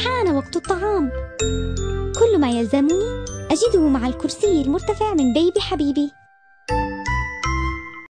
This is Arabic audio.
حان وقت الطعام. كل ما يلزمني أجده مع الكرسي المرتفع من بيبي حبيبي.